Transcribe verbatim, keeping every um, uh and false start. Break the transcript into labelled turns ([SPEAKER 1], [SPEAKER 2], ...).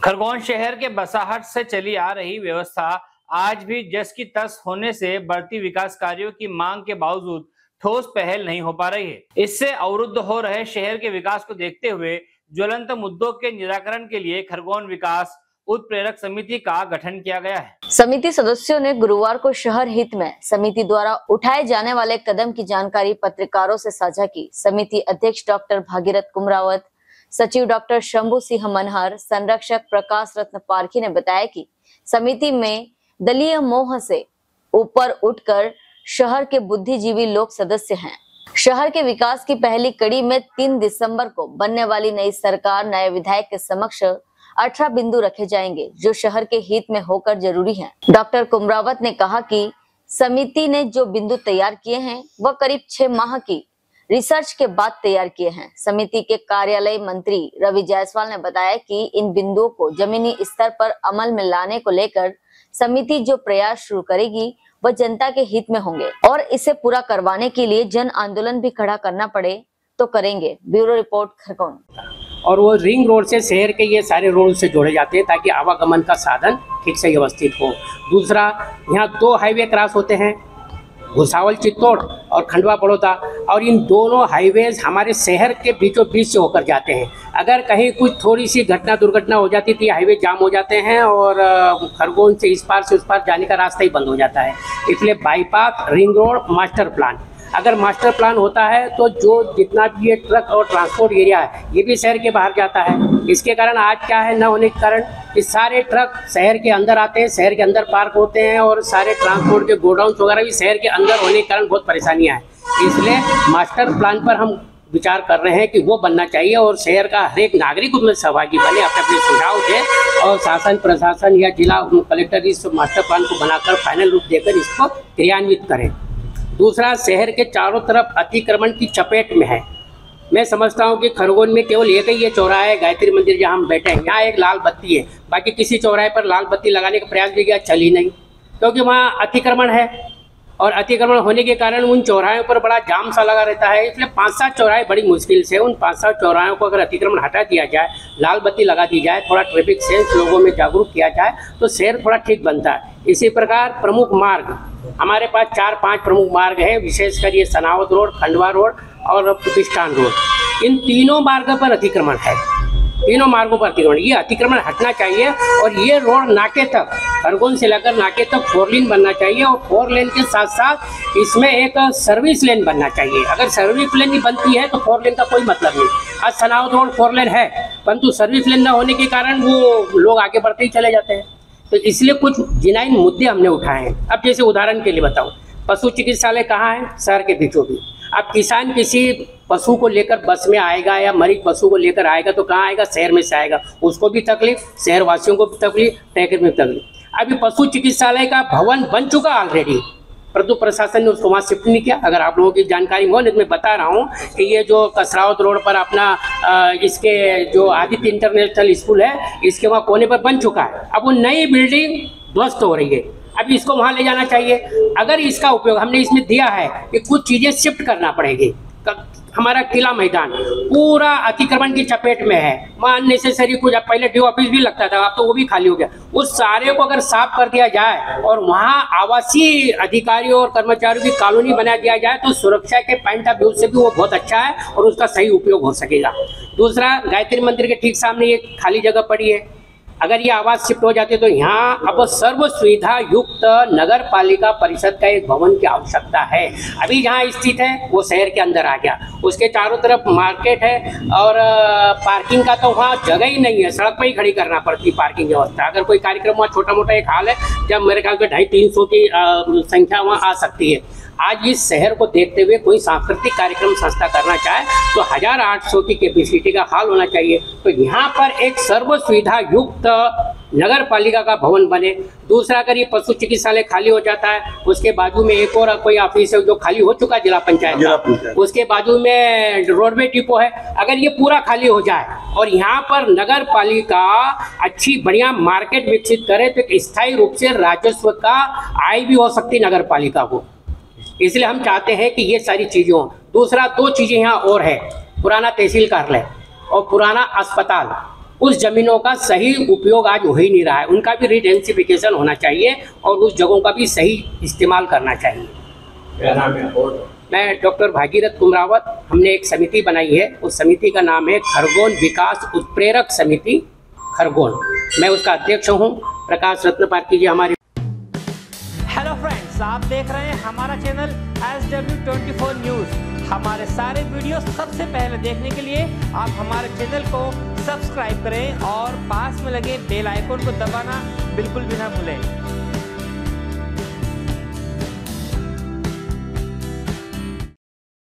[SPEAKER 1] खरगोन शहर के बसाहट से चली आ रही व्यवस्था आज भी जस की तस होने से बढ़ती विकास कार्यों की मांग के बावजूद ठोस पहल नहीं हो पा रही है। इससे अवरुद्ध हो रहे शहर के विकास को देखते हुए ज्वलंत मुद्दों के निराकरण के लिए खरगोन विकास उत्प्रेरक समिति का गठन किया गया है।
[SPEAKER 2] समिति सदस्यों ने गुरुवार को शहर हित में समिति द्वारा उठाए जाने वाले कदम की जानकारी पत्रकारों से साझा की। समिति अध्यक्ष डॉक्टर भागीरथ कुमरावत, सचिव डॉक्टर शंभू सिंह मनहर, संरक्षक प्रकाश रत्न पारखी ने बताया कि समिति में दलीय मोह से ऊपर उठकर शहर के बुद्धिजीवी लोग सदस्य हैं। शहर के विकास की पहली कड़ी में तीन दिसंबर को बनने वाली नई सरकार नए विधायक के समक्ष अठारह बिंदु रखे जाएंगे जो शहर के हित में होकर जरूरी हैं। डॉक्टर कुमरावत ने कहा कि समिति ने जो बिंदु तैयार किए हैं वह करीब छह माह की रिसर्च के बाद तैयार किए हैं। समिति के कार्यालय मंत्री रवि जायसवाल ने बताया कि इन बिंदुओं को जमीनी स्तर पर अमल में लाने को लेकर समिति जो प्रयास शुरू करेगी वह जनता के हित में होंगे और इसे पूरा करवाने के लिए जन आंदोलन भी खड़ा करना पड़े तो करेंगे। Bureau report Khargone.
[SPEAKER 3] और वो रिंग रोड से शहर के ये सारे रोड से जोड़े जाते हैं ताकि आवागमन का साधन ठीक से व्यवस्थित हो। दूसरा, यहाँ दो हाईवे क्रॉस होते हैं, भुसावल चित्तौड़ और खंडवा बड़ौदा, और इन दोनों हाईवेज हमारे शहर के बीचों बीच से होकर जाते हैं। अगर कहीं कुछ थोड़ी सी घटना दुर्घटना हो जाती थी, हाईवे जाम हो जाते हैं और खरगोन से इस पार से उस पार जाने का रास्ता ही बंद हो जाता है। इसलिए bypass, ring road, master plan, अगर मास्टर प्लान होता है तो जो जितना भी ये ट्रक और ट्रांसपोर्ट एरिया है ये भी शहर के बाहर जाता है। इसके कारण आज क्या है, न होने के कारण इस सारे ट्रक शहर के अंदर आते हैं, शहर के अंदर पार्क होते हैं और सारे ट्रांसपोर्ट के गोडाउन्स वगैरह भी शहर के अंदर होने के कारण बहुत परेशानियां हैं। इसलिए मास्टर प्लान पर हम विचार कर रहे हैं कि वो बनना चाहिए और शहर का हर एक नागरिक उसमें सहभागी बने, अपने अपने सुझाव दे और शासन प्रशासन या जिला कलेक्टर इस मास्टर प्लान को बनाकर फाइनल रूप देकर इसको क्रियान्वित करें। दूसरा, शहर के चारों तरफ अतिक्रमण की चपेट में है। मैं समझता हूँ कि खरगोन में केवल एक ही ये चौराहा है, गायत्री मंदिर जहाँ हम बैठे हैं, यहाँ एक लाल बत्ती है। बाकी किसी चौराहे पर लाल बत्ती लगाने का प्रयास भी किया, चल ही नहीं, क्योंकि वहाँ अतिक्रमण है और अतिक्रमण होने के कारण उन चौराहों पर बड़ा जाम सा लगा रहता है। इसलिए पाँच सात चौराहे बड़ी मुश्किल से, उन पाँच सात चौराहों को अगर अतिक्रमण हटा दिया जाए, लाल बत्ती लगा दी जाए, थोड़ा ट्रैफिक सेंस लोगों में जागरूक किया जाए तो शहर थोड़ा ठीक बनता है। इसी प्रकार प्रमुख मार्ग, हमारे पास चार पांच प्रमुख मार्ग हैं, विशेषकर ये सनावद रोड, खंडवा रोड और प्रतिष्ठान रोड। इन तीनों मार्गों पर अतिक्रमण है, तीनों मार्गों पर अतिक्रमण, ये अतिक्रमण हटना चाहिए और ये रोड नाके तक, खरगोन से लेकर नाके तक फोर लेन बनना चाहिए और फोर लेन के साथ साथ इसमें एक सर्विस लेन बनना चाहिए। अगर सर्विस लेन ही बनती है तो फोर लेन का कोई मतलब नहीं। आज सनावद रोड फोर लेन है परंतु सर्विस लेन न होने के कारण वो लोग आगे बढ़ते ही चले जाते हैं। तो इसलिए कुछ जिनाइन मुद्दे हमने उठाए हैं। अब जैसे उदाहरण के लिए बताऊं, पशु चिकित्सालय कहाँ है? शहर के बीचों बीच। अब किसान किसी पशु को लेकर बस में आएगा या मरीज पशु को लेकर आएगा तो कहाँ आएगा? शहर में से आएगा, उसको भी तकलीफ, शहर वासियों को भी तकलीफ, टैक्स में तकलीफ। अभी पशु चिकित्सालय का भवन बन चुका ऑलरेडी, परंतु प्रशासन ने उसको वहाँ शिफ्ट नहीं किया। अगर आप लोगों की जानकारी हो, मैं बता रहा हूँ कि ये जो कसरावत रोड पर अपना इसके जो आदित्य इंटरनेशनल स्कूल है, इसके वहाँ कोने पर बन चुका है। अब वो नई बिल्डिंग ध्वस्त हो रही है, अभी इसको वहाँ ले जाना चाहिए। अगर इसका उपयोग हमने इसमें दिया है कि कुछ चीज़ें शिफ्ट करना पड़ेगी। हमारा किला मैदान पूरा अतिक्रमण की चपेट में है, वहाँ अननेसेसरी कुछ, अब पहले डी ऑफिस भी लगता था, अब तो वो भी खाली हो गया। उस सारे को अगर साफ कर दिया जाए और वहाँ आवासीय अधिकारियों और कर्मचारियों की कॉलोनी बना दिया जाए तो सुरक्षा के पॉइंट ऑफ व्यू से भी वो बहुत अच्छा है और उसका सही उपयोग हो सकेगा। दूसरा, गायत्री मंदिर के ठीक सामने एक खाली जगह पड़ी है, अगर ये आवास शिफ्ट हो जाते तो यहाँ अब सर्व सुविधा युक्त नगर पालिका परिषद का एक भवन की आवश्यकता है। अभी जहाँ स्थित है वो शहर के अंदर आ गया, उसके चारों तरफ मार्केट है और पार्किंग का तो वहाँ जगह ही नहीं है, सड़क पर ही खड़ी करना पड़ती पार्किंग व्यवस्था। अगर कोई कार्यक्रम वहाँ छोटा मोटा एक हाल है जब मेरे ख्याल से ढाई तीन सौ की संख्या वहाँ आ सकती है। आज इस शहर को देखते हुए कोई सांस्कृतिक कार्यक्रम संस्था करना चाहे तो हजार आठ सौ की कैपेसिटी का हॉल होना चाहिए। तो यहाँ पर एक सर्व सुविधा युक्त नगर पालिका का भवन बने। दूसरा, अगर ये पशु चिकित्सालय खाली हो जाता है, उसके बाजू में एक और कोई ऑफिस है जो खाली हो चुका है, जिला पंचायत का, उसके बाजू में रोडवे डिपो है, अगर ये पूरा खाली हो जाए और यहाँ पर नगर पालिका अच्छी बढ़िया मार्केट विकसित करे तो एक स्थायी रूप से राजस्व का आय भी हो सकती नगर पालिका को। इसलिए हम चाहते हैं कि ये सारी चीज़ें हों। दूसरा, दो चीज़ें यहाँ और है, पुराना तहसील कार्यालय और पुराना अस्पताल उस जमीनों का सही उपयोग आज हो ही नहीं रहा है। उनका भी रिडेंसिफिकेशन होना चाहिए और उस जगहों का भी सही इस्तेमाल करना चाहिए।
[SPEAKER 4] क्या नाम है?
[SPEAKER 3] मैं डॉक्टर भागीरथ कुमरावत, हमने एक समिति बनाई है, उस समिति का नाम है खरगोन विकास उत्प्रेरक समिति खरगोन। मैं उसका अध्यक्ष हूँ। प्रकाश रत्न पार्टी जी हमारे।
[SPEAKER 1] हेलो फ्रेंड्स, आप देख रहे हैं हमारा channel S W twenty four news. हमारे सारे वीडियो सबसे पहले देखने के लिए आप हमारे चैनल को सब्सक्राइब करें और पास में लगे बेल आइकन को दबाना बिल्कुल भी ना भूलें।